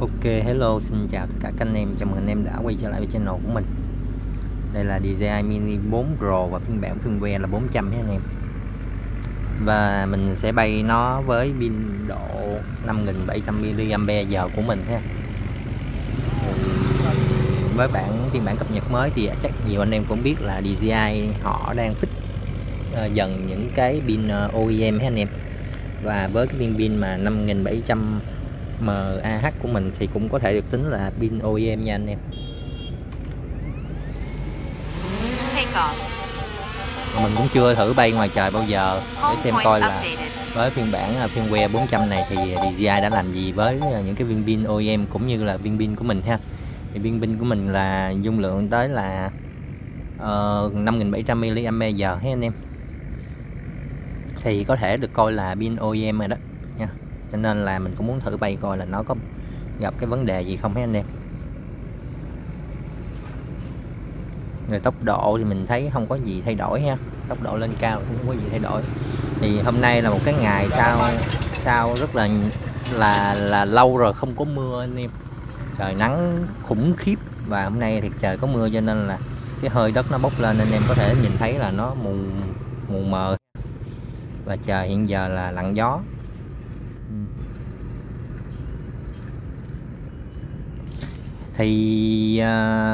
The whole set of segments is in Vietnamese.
Ok, hello, xin chào tất cả các anh em, chào mừng anh em đã quay trở lại với channel của mình. Đây là DJI Mini 4 Pro và phiên bản firmware là 400 nha anh em. Và mình sẽ bay nó với pin độ 5700 mAh của mình ha. Với phiên bản cập nhật mới thì chắc nhiều anh em cũng biết là DJI họ đang fix dần những cái pin OEM ha anh em. Và với cái viên pin mà 5700 mAh của mình thì cũng có thể được tính là pin OEM nha anh em. Mình cũng chưa thử bay ngoài trời bao giờ để xem coi là với phiên bản firmware 400 này thì DJI đã làm gì với những cái viên pin OEM cũng như là viên pin của mình ha. Thì viên pin của mình là dung lượng tới là 5700 mAh ha anh em. Thì có thể được coi là pin OEM rồi đó nha. Cho nên là mình cũng muốn thử bay coi là nó có gặp cái vấn đề gì không ha anh em. Rồi tốc độ thì mình thấy không có gì thay đổi ha, tốc độ lên cao không có gì thay đổi. Thì hôm nay là một cái ngày sau rất là lâu rồi không có mưa anh em, trời nắng khủng khiếp và hôm nay thì trời có mưa cho nên là cái hơi đất nó bốc lên, anh em có thể nhìn thấy là nó mù mờ và trời hiện giờ là lặng gió. Thì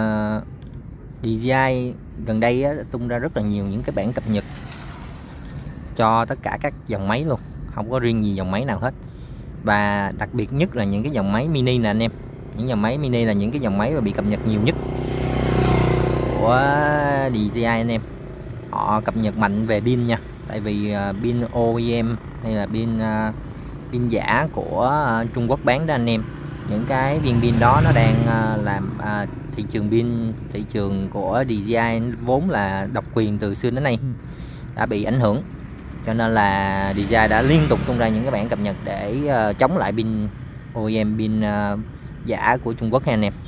DJI gần đây tung ra rất là nhiều những cái bản cập nhật cho tất cả các dòng máy luôn, không có riêng gì dòng máy nào hết. Và đặc biệt nhất là những cái dòng máy mini nè anh em. Những dòng máy mini là những cái dòng máy mà bị cập nhật nhiều nhất của DJI anh em. Họ cập nhật mạnh về pin nha, tại vì pin OEM hay là pin giả của Trung Quốc bán đó anh em. Những cái viên pin đó nó đang làm thị trường của DJI vốn là độc quyền từ xưa đến nay đã bị ảnh hưởng, cho nên là DJI đã liên tục tung ra những cái bản cập nhật để chống lại pin OEM, pin giả của Trung Quốc ha anh em.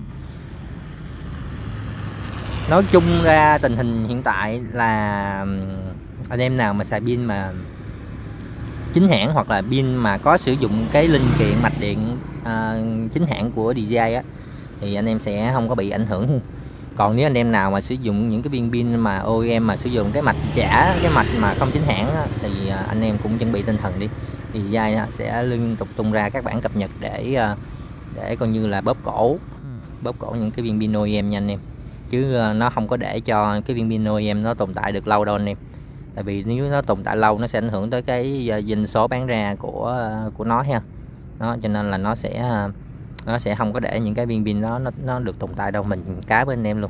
Nói chung ra tình hình hiện tại là anh em nào mà xài pin mà chính hãng hoặc là pin mà có sử dụng cái linh kiện mạch điện chính hãng của DJI á thì anh em sẽ không có bị ảnh hưởng. Còn nếu anh em nào mà sử dụng những cái viên pin mà OEM mà sử dụng cái mạch giả, cái mạch mà không chính hãng á, thì anh em cũng chuẩn bị tinh thần đi. DJI sẽ liên tục tung ra các bản cập nhật để coi như là bóp cổ những cái viên pin OEM nha anh em, chứ nó không có để cho cái viên pin OEM nó tồn tại được lâu đâu anh em. Tại vì nếu nó tồn tại lâu nó sẽ ảnh hưởng tới cái doanh số bán ra của nó ha. Đó, cho nên là nó sẽ không có để những cái viên pin đó nó được tồn tại đâu, mình cá với anh em luôn.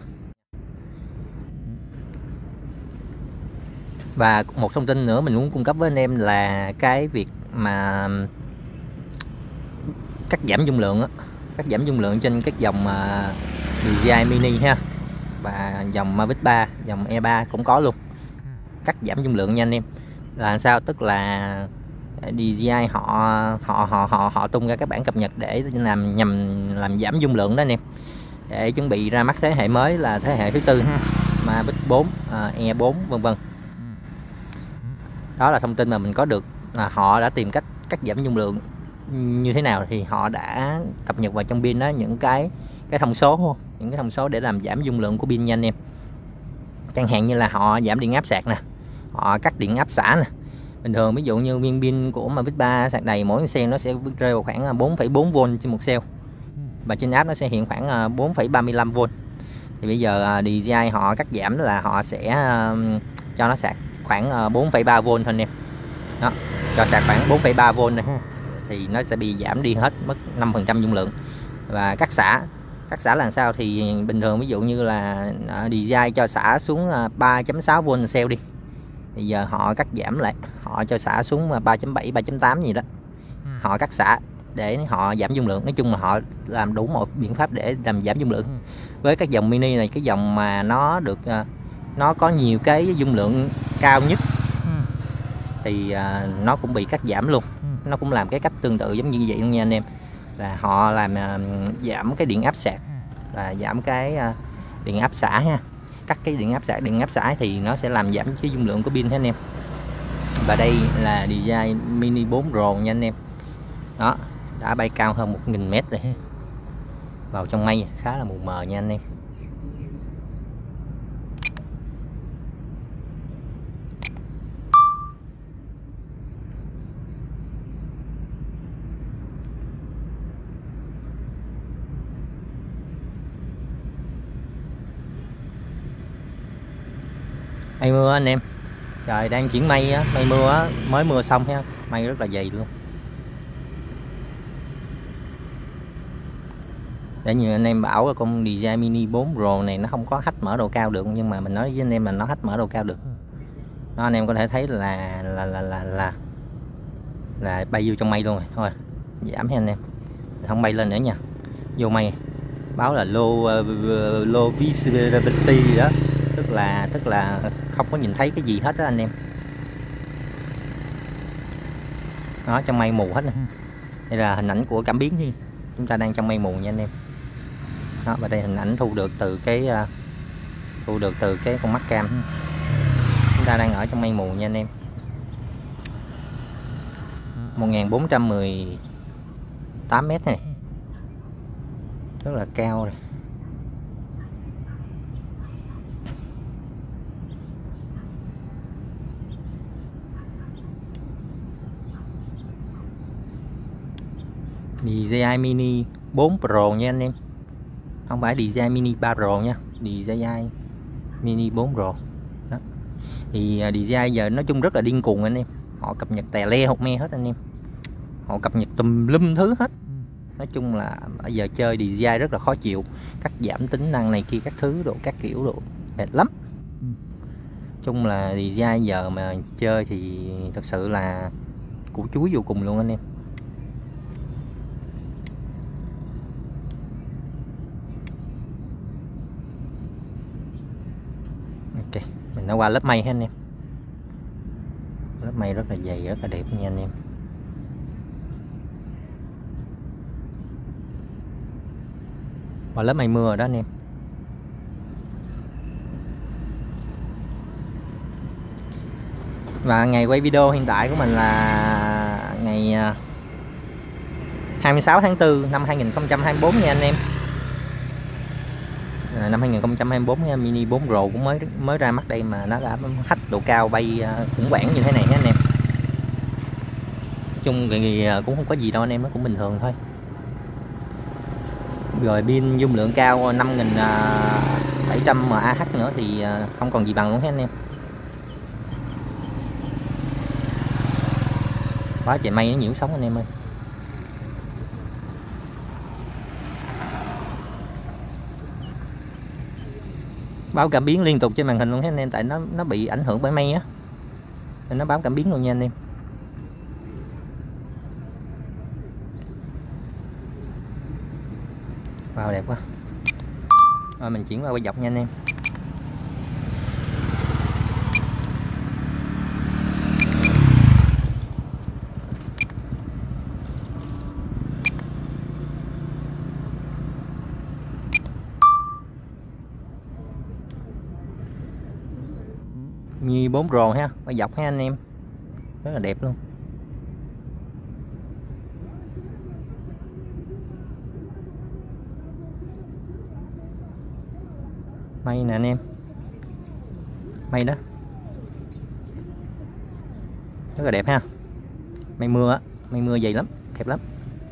Và một thông tin nữa mình muốn cung cấp với anh em là cái việc mà cắt giảm dung lượng trên các dòng DJI Mini ha, và dòng Mavic 3, dòng E3 cũng có luôn. Cắt giảm dung lượng nha anh em. Là sao? Tức là DJI họ tung ra các bản cập nhật để nhằm làm giảm dung lượng đó anh em, để chuẩn bị ra mắt thế hệ mới là thế hệ thứ tư Mavic 4, E4 vân vân. Đó là thông tin mà mình có được, họ đã tìm cách cắt giảm dung lượng như thế nào thì họ đã cập nhật vào trong pin đó những cái thông số để làm giảm dung lượng của pin nha anh em. Chẳng hạn như là họ giảm điện áp sạc nè, họ cắt điện áp xả nè. Bình thường ví dụ như viên pin của Mavic 3 sạc đầy mỗi cell nó sẽ rơi vào khoảng 4,4V trên một cell, và trên áp nó sẽ hiện khoảng 4,35V. Thì bây giờ DJI họ cắt giảm là họ sẽ cho nó sạc khoảng 4,3V thôi anh em. Đó, cho sạc khoảng 4,3V này thì nó sẽ bị giảm đi hết mất 5% dung lượng. Và cắt xả là sao? Thì bình thường ví dụ như là DJI cho xả xuống 3,6V cell đi, bây giờ họ cắt giảm lại, họ cho xả xuống 3,7, 3,8 gì đó. Họ cắt xả để họ giảm dung lượng. Nói chung là họ làm đủ mọi biện pháp để làm giảm dung lượng. Với các dòng mini này, cái dòng mà nó có nhiều cái dung lượng cao nhất thì nó cũng bị cắt giảm luôn. Nó cũng làm cái cách tương tự giống như vậy luôn nha anh em. Là họ làm giảm cái điện áp sạc và giảm cái điện áp xả ha. Cắt cái điện áp xả thì nó sẽ làm giảm cái dung lượng của pin hết anh em. Và đây là DJI Mini 4 Pro nha anh em. Đó, đã bay cao hơn 1000 mét rồi. Vào trong mây khá là mù mờ nha anh em. Mây mưa anh em, trời đang chuyển mây á, mây mưa á, mới mưa xong ha, mây rất là dày luôn. Để như anh em bảo là con DJI Mini 4 Pro này nó không có hack mở độ cao được, nhưng mà mình nói với anh em là nó hack mở độ cao được. Đó, anh em có thể thấy là bay vô trong mây luôn rồi. Thôi giảm nha anh em, không bay lên nữa nha. Vô mây báo là low visibility gì đó, tức là không có nhìn thấy cái gì hết đó anh em. Đó, trong mây mù hết nè. Đây là hình ảnh của cảm biến đi, chúng ta đang trong mây mù nha anh em. Đó, và đây hình ảnh thu được từ cái con mắt cam. Chúng ta đang ở trong mây mù nha anh em. 1418 mét này, rất là cao rồi. DJI Mini 4 Pro nha anh em, không phải DJI Mini 3 Pro nha, DJI Mini 4 Pro. Đó. Thì DJI giờ nói chung rất là điên cuồng anh em, họ cập nhật tè le hột me hết anh em, họ cập nhật tùm lum thứ hết. Nói chung là bây giờ chơi DJI rất là khó chịu, cắt giảm tính năng này kia các thứ độ các kiểu độ mệt lắm. Chung là DJI giờ mà chơi thì thật sự là củ chuối vô cùng luôn anh em. Ok, mình đã qua lớp mây hết anh em. Lớp mây rất là dày, rất là đẹp nha anh em. Qua lớp mây mưa rồi đó anh em. Và ngày quay video hiện tại của mình là ngày 26 tháng 4 năm 2024 nha anh em. Năm 2024 nha, Mini 4 Pro cũng mới ra mắt đây mà nó đã hack độ cao bay khủng hoảng như thế này nha anh em. Chung thì cũng không có gì đâu anh em, nó cũng bình thường thôi. Rồi pin dung lượng cao 5700 mAh nữa thì không còn gì bằng luôn hết anh em. Quá trời mây nó nhiễu sóng anh em ơi. Báo cảm biến liên tục trên màn hình luôn hết anh em, tại nó bị ảnh hưởng bởi mây á, nên nó báo cảm biến luôn nha anh em. Wow, đẹp quá. Rồi mình chuyển qua quay dọc nha anh em. Mini 4 Pro ha, quay dọc ha anh em, rất là đẹp luôn. Mây nè anh em, mây đó rất là đẹp ha. Mây mưa á, mây mưa dày lắm, đẹp lắm.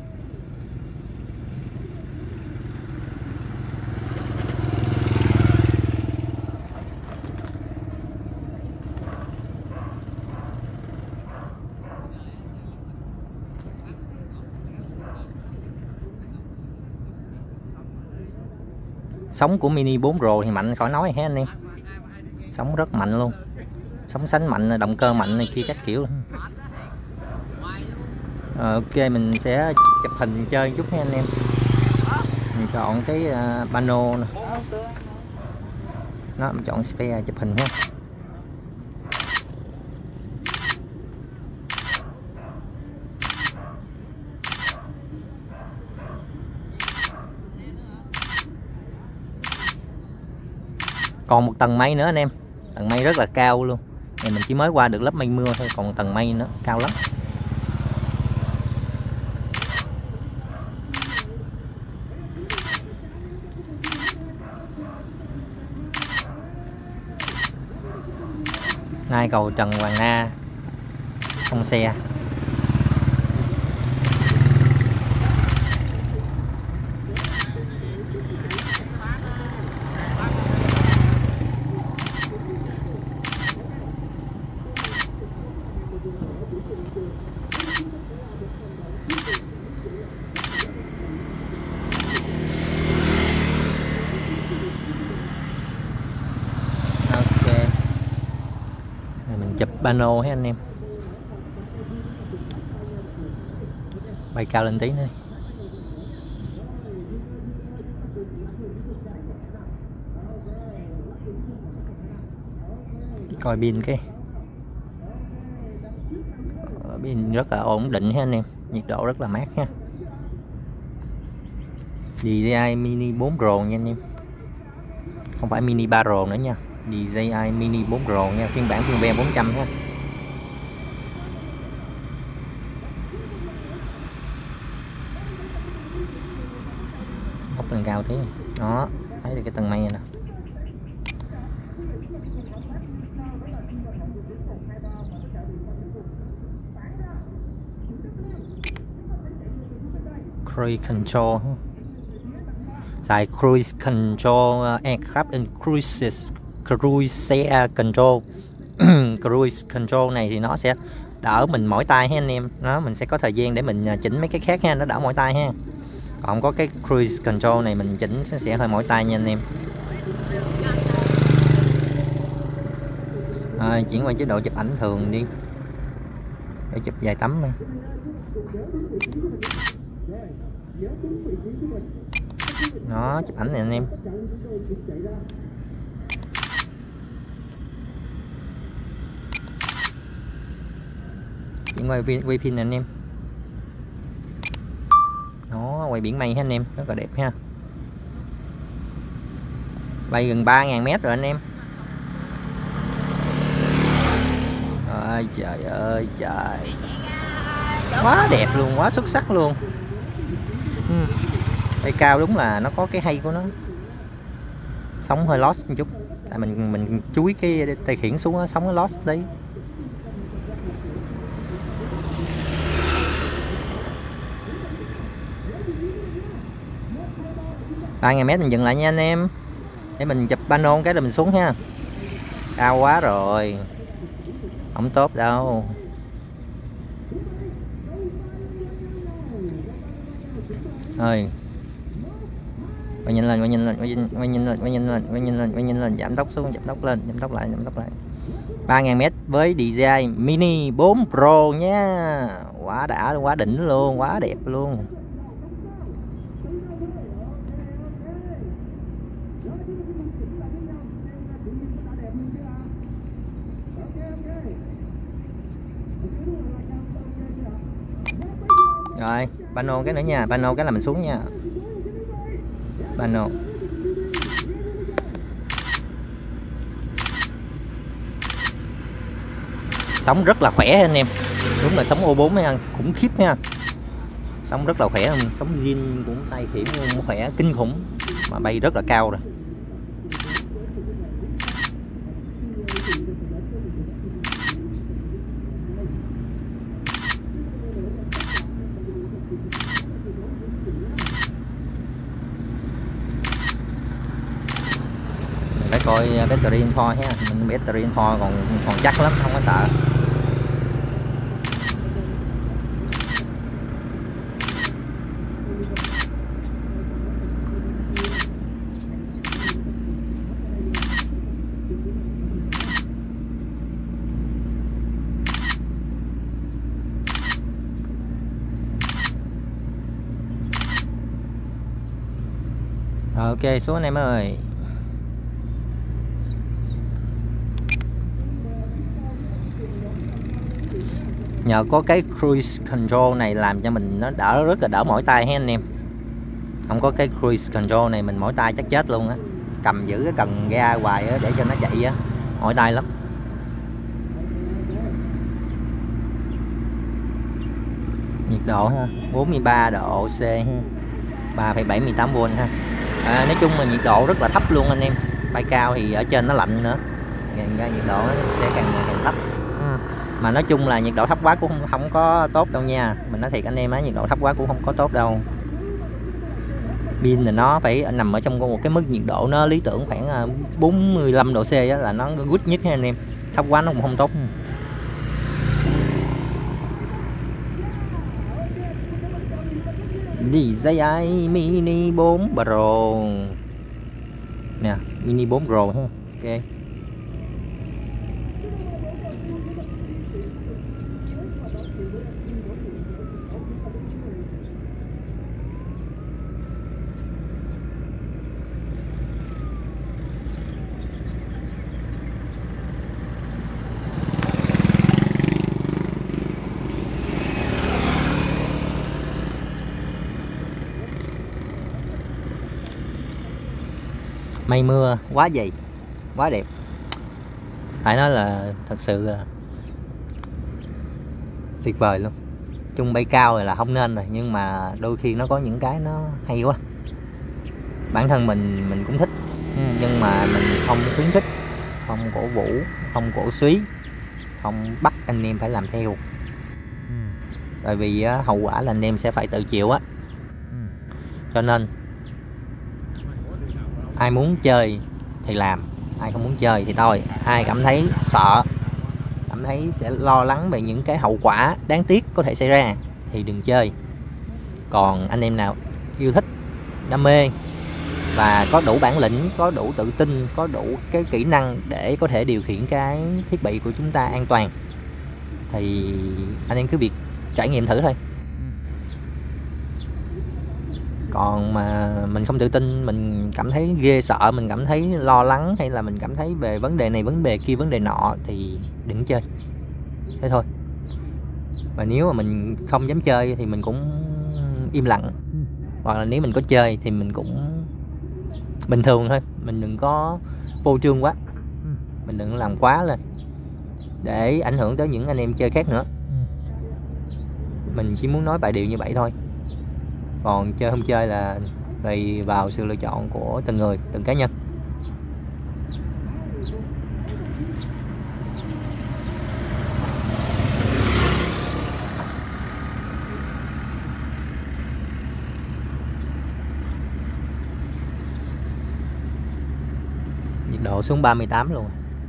Sóng của Mini 4 Pro thì mạnh khỏi nói hết anh em, sóng rất mạnh luôn, sóng sánh mạnh, động cơ mạnh này kia các kiểu. Ok, mình sẽ chụp hình chơi một chút nha anh em. Mình chọn cái pano nè, nó mình chọn sphere chụp hình ha. Còn một tầng mây nữa anh em, tầng mây rất là cao luôn. Này mình chỉ mới qua được lớp mây mưa thôi, còn tầng mây nữa cao lắm. Nay cầu Trần Hoàng Na thông xe. Chụp pano hết anh em, bay cao lên tí nữa. Coi pin cái pin rất là ổn định ha anh em, nhiệt độ rất là mát ha. DJI Mini 4 Pro nha anh em, không phải Mini 3 Pro nữa nha. DJI Mini 4 Pro nha, phiên bản Fullband 400 ha. Bốc lên cao thế. Đó, thấy được cái tầng mây này nè. Cruise Control. Xài Cruise Control Aircraft and Cruises Cruise Control. Cruise Control này thì nó sẽ đỡ mình mỏi tay ha anh em. Nó mình sẽ có thời gian để mình chỉnh mấy cái khác ha, nó đỡ mỏi tay ha. Còn có cái Cruise Control này mình chỉnh sẽ hơi mỏi tay nha anh em. Chuyển qua chế độ chụp ảnh thường đi, để chụp vài tấm đi. Nó chụp ảnh này anh em. Chuyển qua quay phim này anh em. Nó quay biển mây ha anh em, rất là đẹp ha. Bay gần 3.000 mét rồi anh em. Ôi trời ơi trời, quá đẹp luôn, quá xuất sắc luôn. Bay cao đúng là nó có cái hay của nó. Sóng hơi lost một chút, tại mình chúi cái tay khiển xuống đó, sóng nó lost đấy. Ba ngàn mét mình dừng lại nha anh em, để mình chụp pano cái rồi mình xuống ha. Cao quá rồi, không tốt đâu. Ơi, quay nhìn lên, quay nhìn lên, quay nhìn lên, quay nhìn lên, quay nhìn lên, quay nhìn lên, giảm tốc xuống, giảm tốc lên, giảm tốc lại, giảm tốc lại. 3.000 mét với DJI Mini 4 Pro nha, quá đã, quá đỉnh luôn, quá đẹp luôn. Rồi, pano cái nữa nha, pano cái là mình xuống nha. Pano. Sóng rất là khỏe anh em. Đúng là sóng O4 nha, khủng khiếp nha. Sóng rất là khỏe, sóng zin cũng tay khiển cũng khỏe kinh khủng, mà bay rất là cao rồi. Phải coi battery info ha, mình battery info còn chắc lắm, không có sợ. Ok, xuống anh em ơi. Nhờ có cái cruise control này làm cho mình nó rất là đỡ mỏi tay ha anh em. Không có cái cruise control này mình mỏi tay chắc chết luôn á. Cầm giữ cái cần ga hoài á để cho nó chạy á, mỏi tay lắm. Nhiệt độ ha, 43 độ C ha, 3,78V ha. Nói chung là nhiệt độ rất là thấp luôn anh em. Bay cao thì ở trên nó lạnh nữa, ra nhiệt độ nó sẽ càng ngày càng thấp. Mà nói chung là nhiệt độ thấp quá cũng không có tốt đâu nha, mình nói thiệt anh em á, nhiệt độ thấp quá cũng không có tốt đâu. Pin là nó phải nằm ở trong một cái mức nhiệt độ nó lý tưởng khoảng 45 độ C á, là nó good nhất ha anh em. Thấp quá nó cũng không tốt. DJI Mini 4 Pro nè, Mini 4 Pro ha. Ok. Mây mưa quá dày, quá đẹp, phải nói là thật sự là tuyệt vời luôn. Chung bay cao rồi là không nên rồi, nhưng mà đôi khi nó có những cái nó hay quá. Bản thân mình cũng thích, nhưng mà mình không khuyến khích, không cổ vũ, không cổ suý, không bắt anh em phải làm theo. Tại vì hậu quả là anh em sẽ phải tự chịu á. Cho nên ai muốn chơi thì làm, ai không muốn chơi thì thôi. Ai cảm thấy sợ, cảm thấy sẽ lo lắng về những cái hậu quả đáng tiếc có thể xảy ra thì đừng chơi. Còn anh em nào yêu thích, đam mê và có đủ bản lĩnh, có đủ tự tin, có đủ cái kỹ năng để có thể điều khiển cái thiết bị của chúng ta an toàn thì anh em cứ việc trải nghiệm thử thôi. Còn mà mình không tự tin, mình cảm thấy ghê sợ, mình cảm thấy lo lắng, hay là mình cảm thấy về vấn đề này, vấn đề kia, vấn đề nọ thì đừng chơi. Thế thôi. Và nếu mà mình không dám chơi thì mình cũng im lặng. Hoặc là nếu mình có chơi thì mình cũng bình thường thôi. Mình đừng có phô trương quá, mình đừng làm quá lên để ảnh hưởng tới những anh em chơi khác nữa. Mình chỉ muốn nói vài điều như vậy thôi. Còn chơi không chơi là tùy vào sự lựa chọn của từng người, từng cá nhân. Nhiệt độ xuống 38 luôn.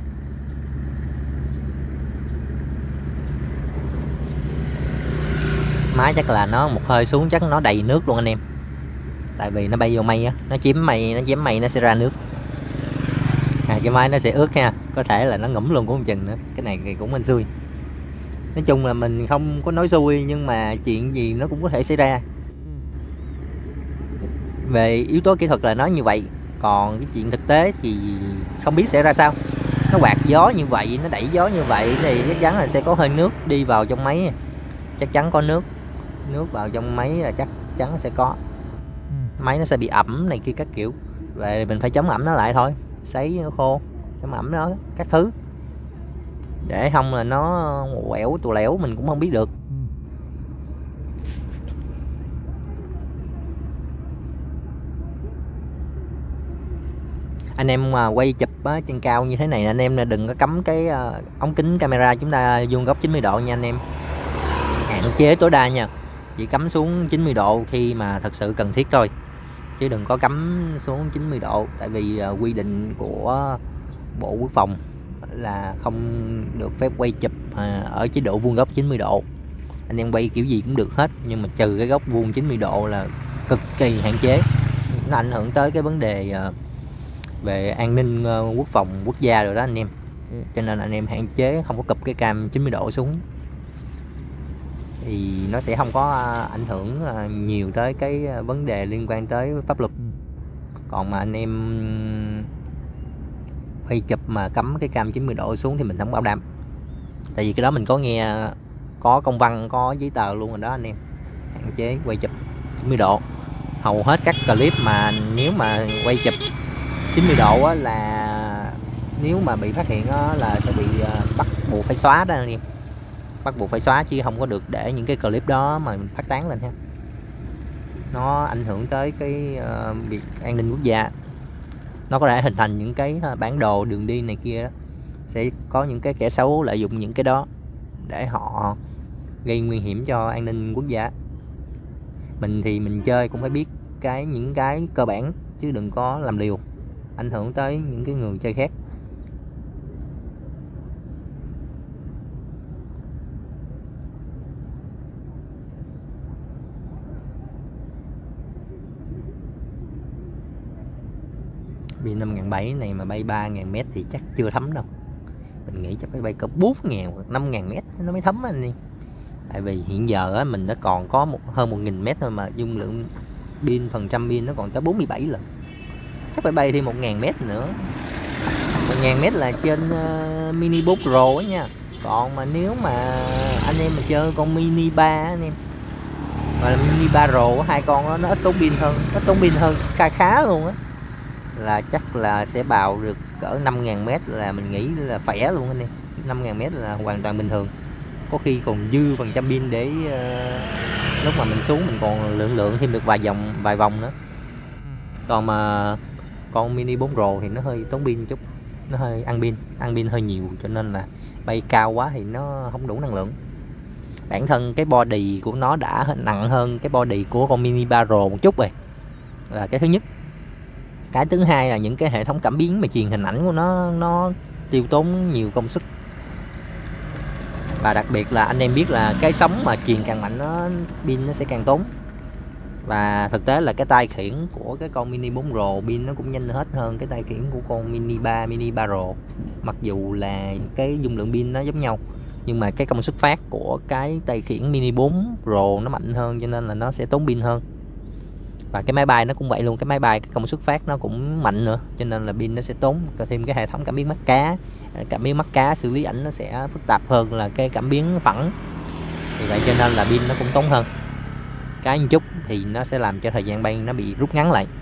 Máy chắc là nó một hơi xuống chắc nó đầy nước luôn anh em. Tại vì nó bay vô mây á, nó chiếm mây nó sẽ ra nước. Cái máy nó sẽ ướt ha, có thể là nó ngủm luôn cũng không chừng nữa. Cái này thì cũng hên xui. Nói chung là mình không có nói xui, nhưng mà chuyện gì nó cũng có thể xảy ra. Về yếu tố kỹ thuật là nói như vậy, còn cái chuyện thực tế thì không biết sẽ ra sao. Nó quạt gió như vậy, nó đẩy gió như vậy thì chắc chắn là sẽ có hơi nước đi vào trong máy. Chắc chắn có nước vào trong máy là chắc chắn sẽ có. Máy nó sẽ bị ẩm này kia các kiểu, về mình phải chống ẩm nó lại thôi, sấy nó khô, chống ẩm nó các thứ, để không là nó quẹo tù lẻo mình cũng không biết được. Anh em mà quay chụp trên cao như thế này, anh em đừng có cắm cái ống kính camera chúng ta vuông góc 90 độ nha anh em. Hạn chế tối đa nha, chỉ cắm xuống 90 độ khi mà thật sự cần thiết thôi, chứ đừng có cắm xuống 90 độ. Tại vì quy định của Bộ Quốc phòng là không được phép quay chụp ở chế độ vuông góc 90 độ. Anh em quay kiểu gì cũng được hết, nhưng mà trừ cái góc vuông 90 độ là cực kỳ hạn chế. Nó ảnh hưởng tới cái vấn đề về an ninh quốc phòng quốc gia rồi đó anh em. Cho nên anh em hạn chế không có cụp cái cam 90 độ xuống, thì nó sẽ không có ảnh hưởng nhiều tới cái vấn đề liên quan tới pháp luật. Còn mà anh em quay chụp mà cắm cái cam 90 độ xuống thì mình không bảo đảm. Tại vì cái đó mình có nghe, có công văn, có giấy tờ luôn rồi đó anh em. Hạn chế quay chụp 90 độ. Hầu hết các clip mà nếu mà quay chụp 90 độ á, là nếu mà bị phát hiện á, là sẽ bị bắt buộc phải xóa đó anh em. Bắt buộc phải xóa, chứ không có được để những cái clip đó mà mình phát tán lên ha. Nó ảnh hưởng tới cái việc an ninh quốc gia. Nó có thể hình thành những cái bản đồ đường đi này kia đó, sẽ có những cái kẻ xấu lợi dụng những cái đó để họ gây nguy hiểm cho an ninh quốc gia. Mình thì mình chơi cũng phải biết những cái cơ bản chứ đừng có làm liều ảnh hưởng tới những cái người chơi khác. Pin 5.700 này mà bay 3.000m thì chắc chưa thấm đâu. Mình nghĩ chắc phải bay cỡ 4.000 hoặc 5.000m nó mới thấm anh đi. Tại vì hiện giờ á, mình nó còn có hơn 1.000m thôi mà dung lượng pin, phần trăm pin nó còn tới 47 lần. Chắc phải bay thêm 1.000m nữa. 1.000m là trên Mini 4 Pro á nha. Còn mà nếu mà anh em mà chơi con Mini 3 anh em, gọi là Mini 3 Pro, hai con đó nó ít tốn pin hơn khá luôn á, là chắc là sẽ bào được cỡ 5.000m là mình nghĩ là khỏe luôn anh em. 5.000m là hoàn toàn bình thường, có khi còn dư phần trăm pin để lúc mà mình xuống mình còn lượng thêm được vài vòng nữa. Còn mà con Mini 4 Pro thì nó hơi tốn pin chút, nó hơi ăn pin hơi nhiều, cho nên là bay cao quá thì nó không đủ năng lượng. Bản thân cái body của nó đã nặng hơn cái body của con Mini 3 Pro một chút rồi, là cái thứ nhất. Cái thứ hai là những cái hệ thống cảm biến mà truyền hình ảnh của nó tiêu tốn nhiều công suất. Và đặc biệt là anh em biết là cái sóng mà truyền càng mạnh pin nó sẽ càng tốn. Và thực tế là cái tay khiển của cái con Mini 4 Pro pin nó cũng nhanh hết hơn cái tay khiển của con Mini 3 Pro. Mặc dù là cái dung lượng pin nó giống nhau, nhưng mà cái công suất phát của cái tay khiển Mini 4 Pro nó mạnh hơn, cho nên là nó sẽ tốn pin hơn. Và cái máy bay nó cũng vậy luôn, cái máy bay cái công suất phát nó cũng mạnh nữa, cho nên là pin nó sẽ tốn. Có thêm cái hệ thống cảm biến mắt cá xử lý ảnh nó sẽ phức tạp hơn là cái cảm biến phẳng, vì vậy cho nên là pin nó cũng tốn hơn cái một chút, thì nó sẽ làm cho thời gian bay nó bị rút ngắn lại.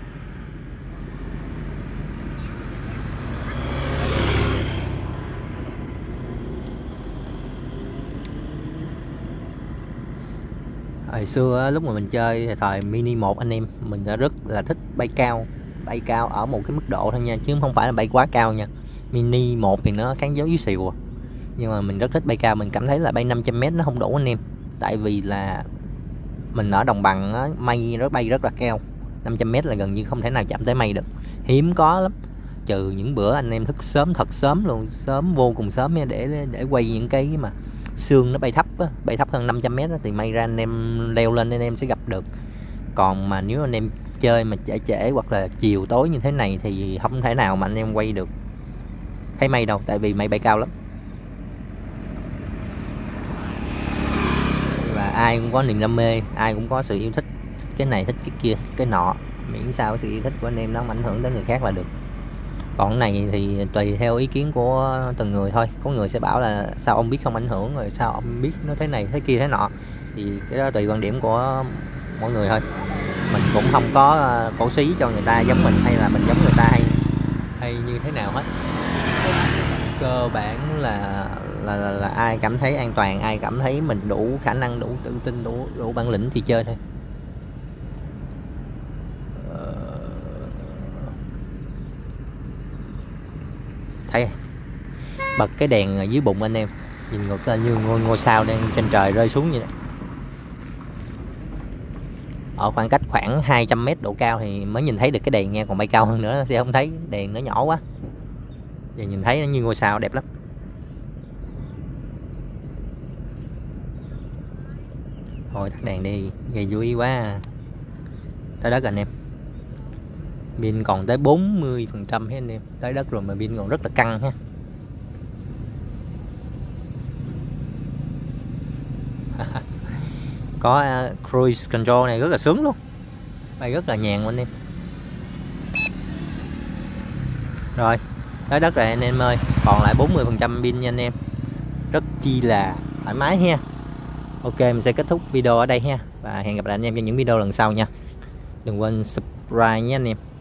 Hồi xưa lúc mà mình chơi thì thời Mini 1 anh em, mình đã rất là thích bay cao ở một cái mức độ thôi nha, chứ không phải là bay quá cao nha. Mini 1 thì nó kháng gió yếu xìu à. Nhưng mà mình rất thích bay cao, mình cảm thấy là bay 500m nó không đủ anh em. Tại vì là mình ở đồng bằng á, mây nó bay rất là cao, 500m là gần như không thể nào chạm tới mây được, hiếm có lắm. Trừ những bữa anh em thức sớm, thật sớm luôn, sớm vô cùng sớm nha, để quay những cái mà sương nó bay thấp hơn 500m thì may ra anh em leo lên anh em sẽ gặp được. Còn mà nếu anh em chơi mà trễ hoặc là chiều tối như thế này thì không thể nào mà anh em quay được thấy mây đâu, tại vì mây bay cao lắm. Và ai cũng có niềm đam mê, ai cũng có sự yêu thích cái này, thích cái kia, cái nọ, miễn sao sự yêu thích của anh em nó không ảnh hưởng đến người khác là được. Còn cái này thì tùy theo ý kiến của từng người thôi. Có người sẽ bảo là sao ông biết không ảnh hưởng, rồi sao ông biết nó thế này thế kia thế nọ, thì cái đó tùy quan điểm của mỗi người thôi. Mình cũng không có cổ xí cho người ta giống mình, hay là mình giống người ta hay như thế nào hết. Cơ bản là ai cảm thấy an toàn, ai cảm thấy mình đủ khả năng, đủ tự tin, đủ bản lĩnh thì chơi thôi. Thấy bật cái đèn ở dưới bụng anh em, nhìn ngược lên như ngôi sao đang trên trời rơi xuống vậy đó. Ở khoảng cách khoảng 200m độ cao thì mới nhìn thấy được cái đèn nha, còn bay cao hơn nữa sẽ không thấy, đèn nó nhỏ quá. Giờ nhìn thấy nó như ngôi sao đẹp lắm. Thôi tắt đèn đi, gây chú ý quá. Tới đất anh em, pin còn tới 40% hết anh em. Tới đất rồi mà pin còn rất là căng ha. Có cruise control này rất là sướng luôn, bay rất là nhàn anh em. Rồi tới đất rồi anh em ơi, còn lại 40% pin nha anh em, rất chi là thoải mái ha. Ok, mình sẽ kết thúc video ở đây ha, và hẹn gặp lại anh em trong những video lần sau nha. Đừng quên subscribe nhé anh em.